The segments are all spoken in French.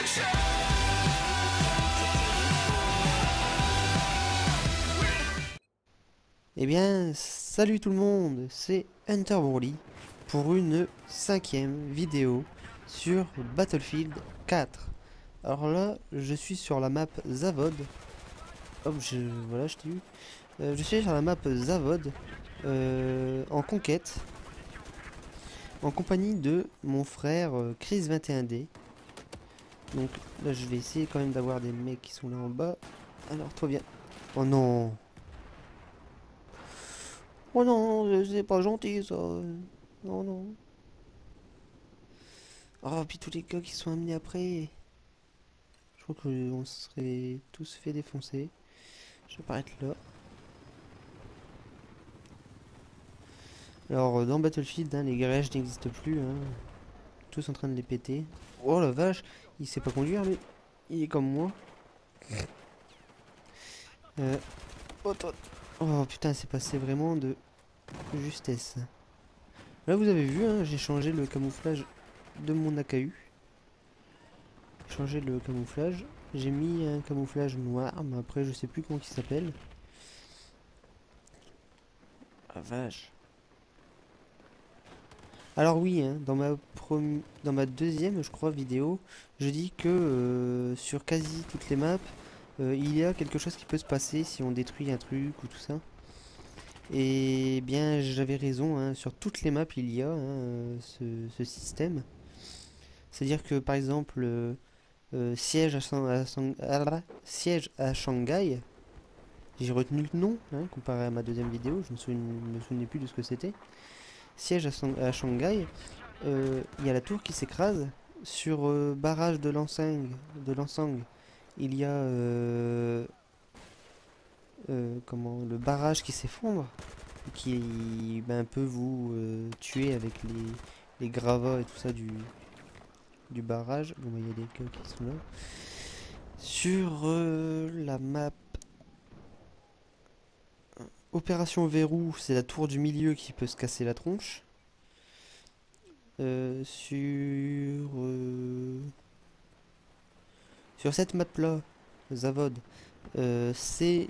Eh bien, salut tout le monde, c'est Hunter Broly pour une 5e vidéo sur Battlefield 4. Alors là, je suis sur la map Zavod. Hop, voilà, je t'ai eu. Je suis sur la map Zavod en conquête, en compagnie de mon frère Chris21D. Donc là, je vais essayer quand même d'avoir des mecs qui sont là en bas. Alors, toi, viens. Oh non! Oh non, c'est pas gentil ça. Non, non. Oh, puis tous les gars qui sont amenés après. Je crois qu'on serait tous fait défoncer. Je vais apparaître là. Alors, dans Battlefield, hein, les garages n'existent plus. Hein. Tous en train de les péter. Oh la vache, il sait pas conduire lui. Il est comme moi. Oh, oh putain, c'est passé vraiment de justesse. Là, vous avez vu, hein, j'ai changé le camouflage de mon AKU. J'ai changé le camouflage. J'ai mis un camouflage noir, mais après, je sais plus comment il s'appelle. Ah vache. Alors oui, hein, dans ma deuxième, je crois, vidéo, je dis que sur quasi toutes les maps, il y a quelque chose qui peut se passer si on détruit un truc ou tout ça. Et bien, j'avais raison, hein, sur toutes les maps, il y a hein, ce système. C'est-à-dire que, par exemple, siège à Shanghai, j'ai retenu le nom, hein, comparé à ma deuxième vidéo, je me souvenais plus de ce que c'était. Siège à Shanghai, il y a la tour qui s'écrase. Sur barrage de Lansang, il y a comment, le barrage qui s'effondre, qui ben, peut vous tuer avec les gravats et tout ça du barrage. Bon, bah, il y a des gars qui sont là. Sur la map Opération Verrou, c'est la tour du milieu qui peut se casser la tronche. Sur cette map là, Zavod, c'est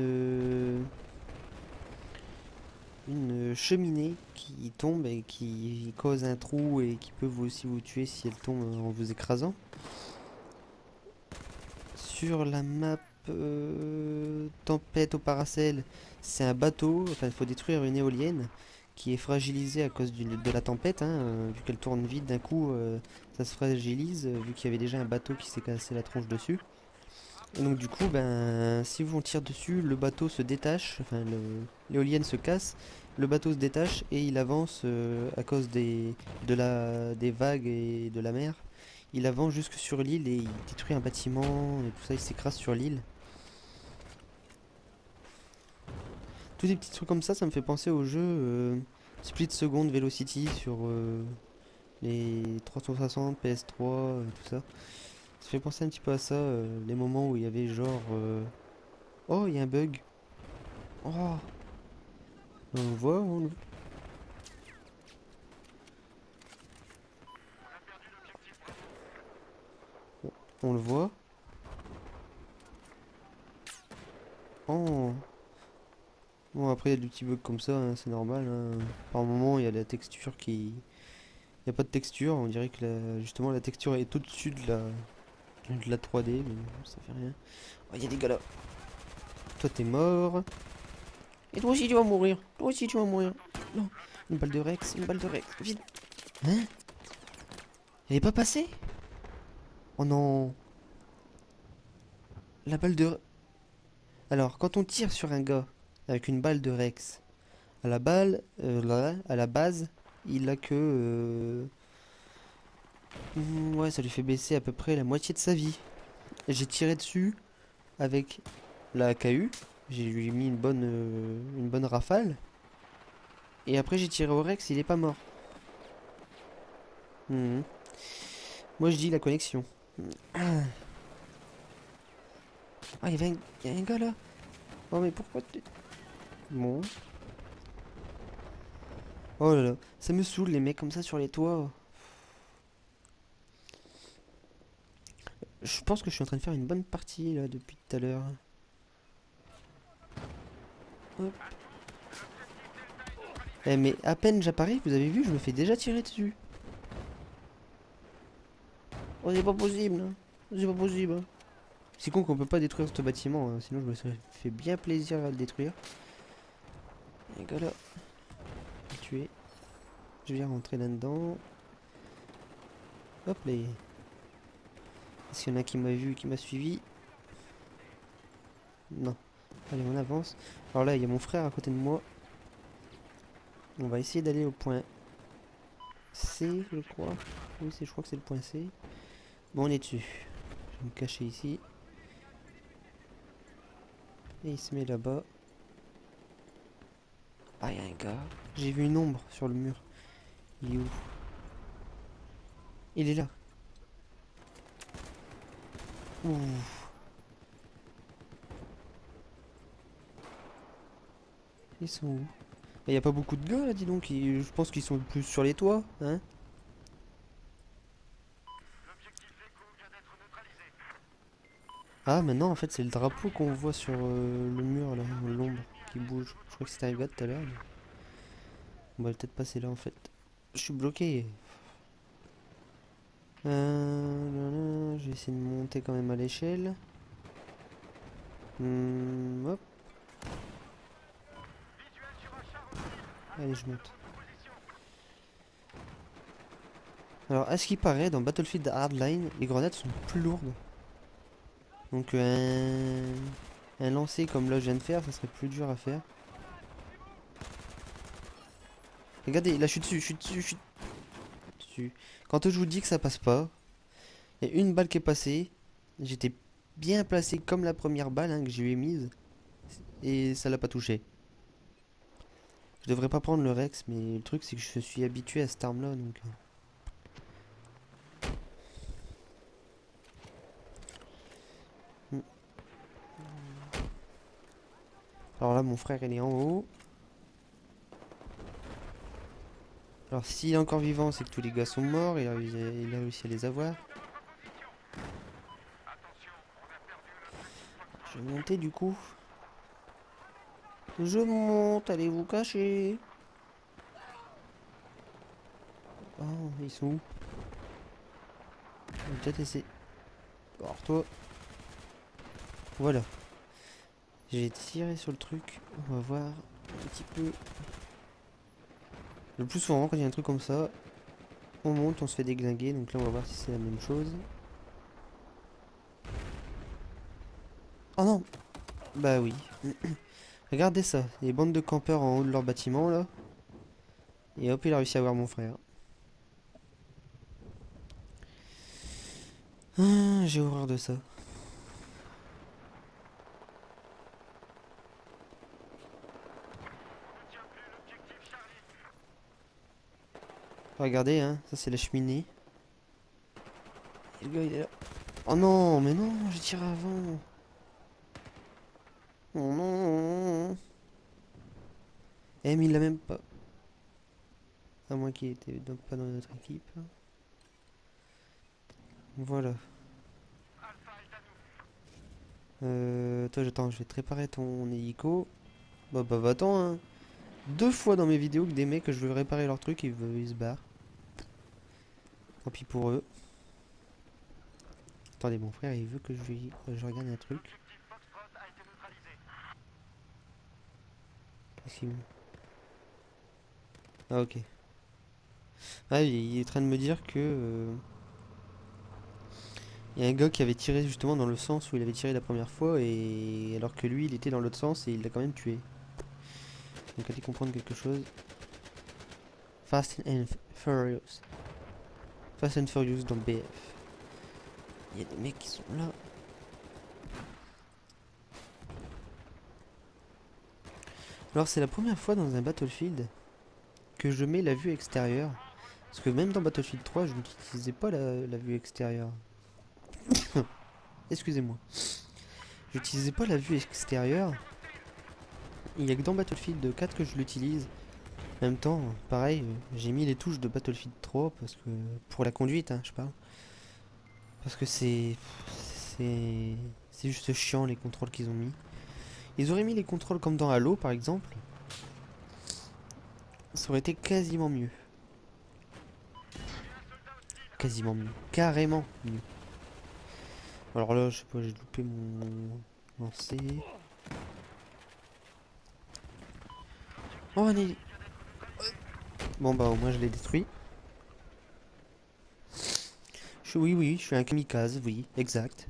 une cheminée qui tombe et qui cause un trou et qui peut vous aussi vous tuer si elle tombe en vous écrasant. Sur la map Tempête au Paracel, c'est un bateau, enfin il faut détruire une éolienne qui est fragilisée à cause de la tempête, hein, vu qu'elle tourne vite d'un coup, ça se fragilise, vu qu'il y avait déjà un bateau qui s'est cassé la tronche dessus. Et donc du coup, ben, si vous on tire dessus, le bateau se détache, enfin l'éolienne se casse, le bateau se détache et il avance à cause des vagues et de la mer. Il avance jusque sur l'île et il détruit un bâtiment et tout ça, il s'écrase sur l'île. Tous des petits trucs comme ça me fait penser au jeu Split Second Velocity sur les 360, PS3, tout ça. Ça fait penser un petit peu à ça, les moments où il y avait genre... Oh, il y a un bug. Oh, on le voit, on le voit. Oh. Bon, après, il y a des petits bugs comme ça, hein, c'est normal. Hein. Par moment, il y a la texture qui... Il n'y a pas de texture, on dirait que justement la texture est au-dessus de la 3D, mais ça fait rien. Oh, il y a des gars là. Toi, t'es mort. Et toi aussi, tu vas mourir. Toi aussi, tu vas mourir. Non, une balle de Rex, vite. Hein? Elle est pas passée? Oh non. La balle de... Alors, quand on tire sur un gars avec une balle de Rex, à la base, il a que... ouais, ça lui fait baisser à peu près la moitié de sa vie. J'ai tiré dessus avec la AKU. J'ai lui mis une bonne rafale. Et après, j'ai tiré au Rex, il est pas mort. Mhm. Moi, je dis la connexion. Ah, il y a un gars là. Oh, mais pourquoi tu... Bon. Oh là là, ça me saoule les mecs comme ça sur les toits. Je pense que je suis en train de faire une bonne partie là depuis tout à l'heure. Hop. Eh mais à peine j'apparais, vous avez vu, je me fais déjà tirer dessus. Oh c'est pas possible, hein. C'est pas possible, hein. C'est con qu'on peut pas détruire ce bâtiment, hein, sinon je me serais fait bien plaisir à le détruire. Et voilà. Tuer. Je viens rentrer là-dedans. Hop là. Est-ce qu'il y en a qui m'a vu, qui m'a suivi? Non. Allez, on avance. Alors là, il y a mon frère à côté de moi. On va essayer d'aller au point C, je crois. Oui, je crois que c'est le point C. Bon, on est dessus. Je vais me cacher ici. Et il se met là-bas. Ah, il y a un gars. J'ai vu une ombre sur le mur. Il est où? Il est là. Ouh. Ils sont où? Il n'y a pas beaucoup de gars là, dis donc. Je pense qu'ils sont plus sur les toits, hein? Ah, maintenant en fait, c'est le drapeau qu'on voit sur le mur là, l'ombre qui bouge. Je crois que c'était un gars tout à l'heure. On va peut-être passer là en fait. Je suis bloqué. Je vais essayer de monter quand même à l'échelle. Hop. Allez, je monte. Alors, à ce qui paraît, dans Battlefield Hardline, les grenades sont plus lourdes. Donc, un lancer comme là je viens de faire, ça serait plus dur à faire. Regardez, là je suis dessus, je suis dessus, je suis dessus. Quand je vous dis que ça passe pas, il y a une balle qui est passée. J'étais bien placé comme la première balle hein, que j'ai mise. Et ça l'a pas touché. Je devrais pas prendre le Rex, mais le truc c'est que je suis habitué à cette arme là donc. Hmm. Alors là mon frère il est en haut. Alors s'il est encore vivant c'est que tous les gars sont morts, il a réussi à les avoir. Je vais monter du coup. Je monte, allez vous cacher. Oh, ils sont où? On va peut-être essayer. Alors toi. Voilà. J'ai tiré sur le truc. On va voir un petit peu. Le plus souvent quand il y a un truc comme ça, on monte, on se fait déglinguer. Donc là on va voir si c'est la même chose. Oh non! Bah oui. Regardez ça. Les bandes de campeurs en haut de leur bâtiment là. Et hop il a réussi à voir mon frère. Ah, j'ai horreur de ça. Regardez hein, ça c'est la cheminée. Et le gars il est là. Oh non, mais non, j'ai tiré avant. Oh non. Eh mais il l'a même pas. À moins qu'il était donc pas dans notre équipe. Voilà. Toi j'attends, je vais te réparer ton hélico. Bah va-t'en hein. Deux fois dans mes vidéos que des mecs que je veux réparer leur truc ils se barrent. Tant pis pour eux. Attendez mon frère il veut que je regarde un truc. Qu'est-ce qu'il me... Ah ok. Ah il est en train de me dire que... il y a un gars qui avait tiré justement dans le sens où il avait tiré la première fois et alors que lui il était dans l'autre sens et il l'a quand même tué. Donc allez comprendre quelque chose. Fast and Furious. Fast and Furious dans BF. Il y a des mecs qui sont là. Alors c'est la première fois dans un Battlefield que je mets la vue extérieure. Parce que même dans Battlefield 3 je n'utilisais pas la vue extérieure. Excusez-moi. J'utilisais pas la vue extérieure. Il y a que dans Battlefield 4 que je l'utilise. En même temps, pareil, j'ai mis les touches de Battlefield 3 parce que pour la conduite, hein, je parle. Parce que c'est C'est juste chiant les contrôles qu'ils ont mis. Ils auraient mis les contrôles comme dans Halo par exemple. Ça aurait été quasiment mieux. Quasiment mieux. Carrément mieux. Alors là, je sais pas, j'ai loupé mon lancer. Oh, bon bah au moins je l'ai détruit. Oui, je suis un kamikaze, oui, exact.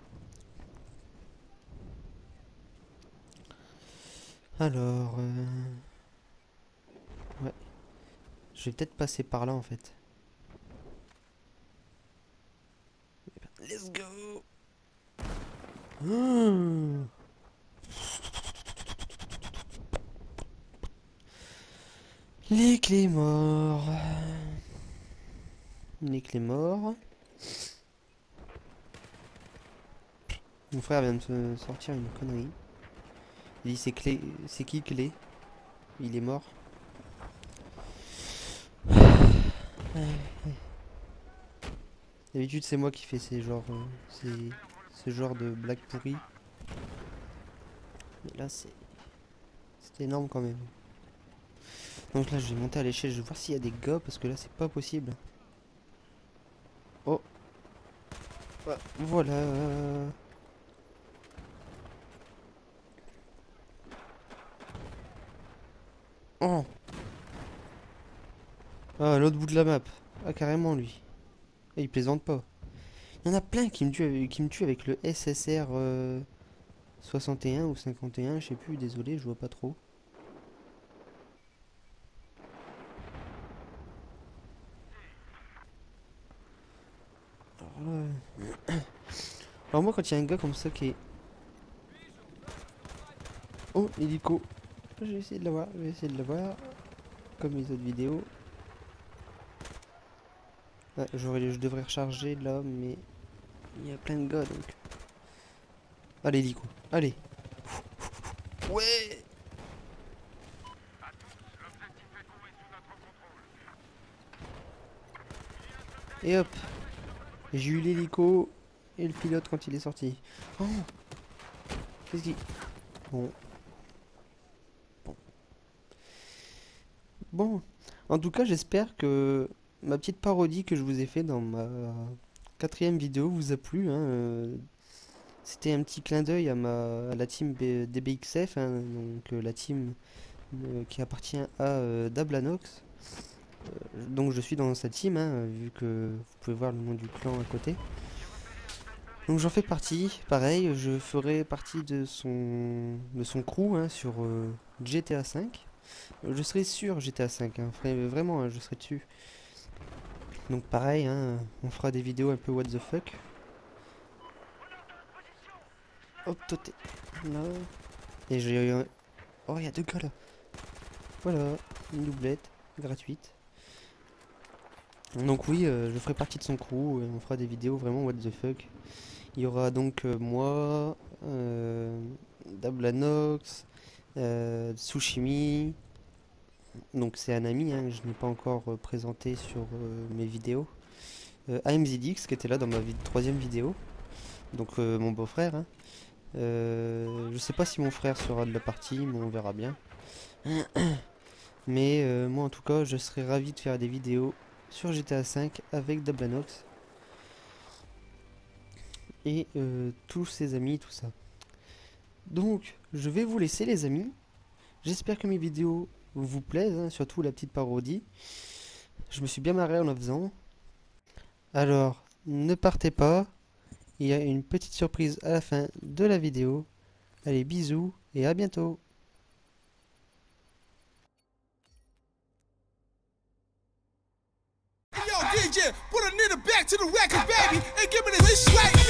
Alors, ouais, je vais peut-être passer par là en fait. Let's go. Oh. Les clés morts. Les clés morts. Mon frère vient de se sortir une connerie. Il dit c'est qui clé? Il est mort. D'habitude c'est moi qui fais ce genre de blagues pourries. Mais là c'est énorme quand même. Donc là je vais monter à l'échelle, je vais voir s'il y a des gars parce que là c'est pas possible. Oh. Ah, voilà. Oh. Ah, l'autre bout de la map. Ah, carrément lui. Ah, il plaisante pas. Il y en a plein qui me tuent avec le SSR 61 ou 51, je sais plus, désolé, je vois pas trop. Alors moi quand il y a un gars comme ça qui est... Oh, hélico. Je vais essayer de l'avoir, comme les autres vidéos. Ah, je devrais recharger là, mais il y a plein de gars donc. Allez, hélico, allez. Ouais. Et hop. J'ai eu l'hélico et le pilote quand il est sorti. Oh. Qu'est-ce qui... Bon. Bon. En tout cas, j'espère que ma petite parodie que je vous ai fait dans ma 4e vidéo vous a plu. Hein. C'était un petit clin d'œil à la team DBXF, hein, donc la team qui appartient à Dablanox. Donc je suis dans sa team, hein, vu que vous pouvez voir le nom du clan à côté. Donc j'en fais partie, pareil, je ferai partie de son crew hein, sur GTA V. Je serai sur GTA V, hein, vraiment, hein, je serai dessus. Donc pareil, hein, on fera des vidéos un peu what the fuck. Hop, toté. Là. Et j'ai... Oh, il y a 2 gars là. Voilà, une doublette gratuite. Donc oui, je ferai partie de son crew et on fera des vidéos vraiment what the fuck. Il y aura donc moi, Dablanox, Tsushimi. Donc c'est un ami hein, que je n'ai pas encore présenté sur mes vidéos. AMZDX qui était là dans ma 3e vidéo. Donc mon beau-frère. Hein. Je sais pas si mon frère sera de la partie, mais on verra bien. Mais moi en tout cas, je serais ravi de faire des vidéos sur GTA V avec Dablanox. Et tous ses amis, tout ça. Donc, je vais vous laisser les amis. J'espère que mes vidéos vous plaisent, hein, surtout la petite parodie. Je me suis bien marré en la faisant. Alors, ne partez pas. Il y a une petite surprise à la fin de la vidéo. Allez, bisous et à bientôt. Yo, DJ, put a nigga back to the record, baby, and give me this swag.